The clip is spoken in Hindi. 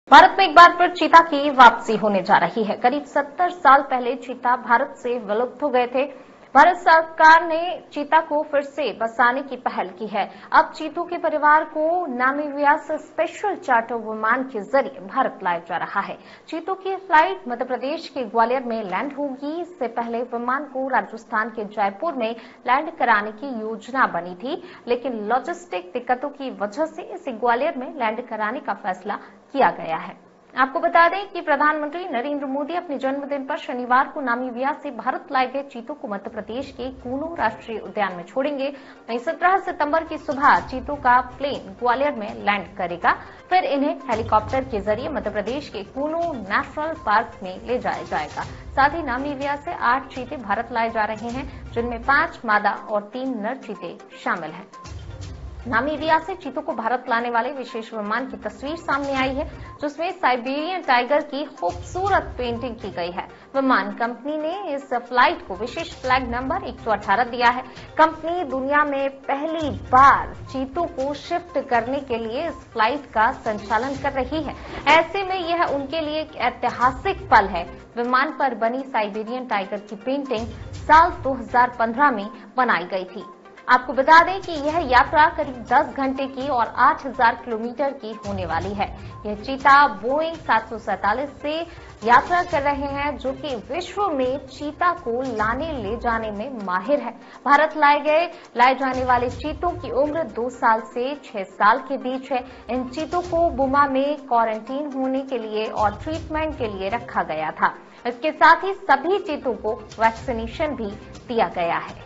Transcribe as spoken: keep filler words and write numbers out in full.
भारत में एक बार फिर चीता की वापसी होने जा रही है। करीब सत्तर साल पहले चीता भारत से विलुप्त हो गए थे। भारत सरकार ने चीता को फिर से बसाने की पहल की है। अब चीतों के परिवार को नामीबिया से स्पेशल चार्टर विमान के जरिए भारत लाया जा रहा है। चीतों की फ्लाइट मध्य प्रदेश के ग्वालियर में लैंड होगी। इससे पहले विमान को राजस्थान के जयपुर में लैंड कराने की योजना बनी थी, लेकिन लॉजिस्टिक दिक्कतों की वजह से इसे ग्वालियर में लैंड कराने का फैसला किया गया है। आपको बता दें कि प्रधानमंत्री नरेंद्र मोदी अपने जन्मदिन पर शनिवार को नामीबिया से भारत लाए गए चीतों को मध्य प्रदेश के कूनो राष्ट्रीय उद्यान में छोड़ेंगे। वहीं सत्रह सितंबर की सुबह चीतों का प्लेन ग्वालियर में लैंड करेगा। फिर इन्हें हेलीकॉप्टर के जरिए मध्य प्रदेश के कूनो नेशनल पार्क में ले जाया जाएगा। साथ ही नामीबिया से आठ चीते भारत लाए जा रहे हैं, जिनमें पांच मादा और तीन नर चीते शामिल हैं। नामीबिया से चीतों को भारत लाने वाले विशेष विमान की तस्वीर सामने आई है, जिसमें साइबेरियन टाइगर की खूबसूरत पेंटिंग की गई है। विमान कंपनी ने इस फ्लाइट को विशेष फ्लैग नंबर एक सौ अठारह दिया है। कंपनी दुनिया में पहली बार चीतों को शिफ्ट करने के लिए इस फ्लाइट का संचालन कर रही है। ऐसे में यह उनके लिए एक ऐतिहासिक पल है। विमान पर बनी साइबेरियन टाइगर की पेंटिंग साल दो हज़ार पंद्रह में बनाई गई थी। आपको बता दें कि यह यात्रा करीब दस घंटे की और आठ हज़ार किलोमीटर की होने वाली है। यह चीता बोइंग सात सौ सैंतालीस से यात्रा कर रहे हैं, जो कि विश्व में चीता को लाने ले जाने में माहिर है। भारत लाए गए लाए जाने वाले चीतों की उम्र दो साल से छह साल के बीच है। इन चीतों को बुमा में क्वारंटीन होने के लिए और ट्रीटमेंट के लिए रखा गया था। इसके साथ ही सभी चीतों को वैक्सीनेशन भी दिया गया है।